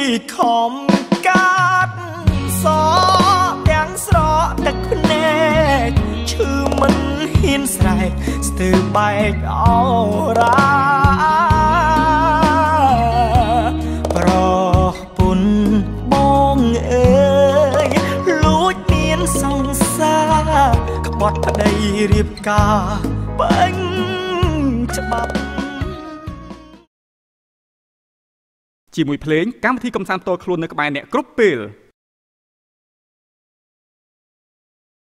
ខំកាត់សទាំងស្រកទឹកភ្នែកឈឺមិនហ៊ានស្រែកស្ទើរបែកអរ៉ាប្រពន្ធបងអើយលួចមានសង្សារក្បត់ប្តីរៀបការពេញច្បាប់ជាមួយភ្លេងកម្មវិធីកំសាន្តផ្ទាល់ខ្លួននៅក្បែរអ្នកគ្រប់ពេល